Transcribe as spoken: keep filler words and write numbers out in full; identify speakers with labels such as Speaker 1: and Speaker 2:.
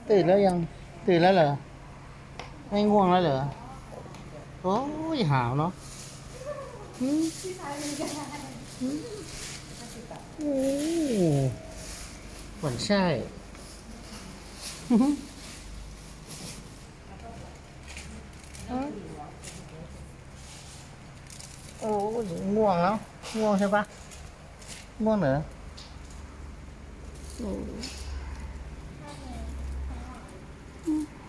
Speaker 1: ตื่นแล้วยังตื่นแล้วเหรอไม่ง่วงแล้วเหรอโอ้ยหาวเนาะอืมอืมโอ้เหมือนใช่อืมโอ้ยง่วงแล้วง่วงใช่ปะง่วงเหรอโอ้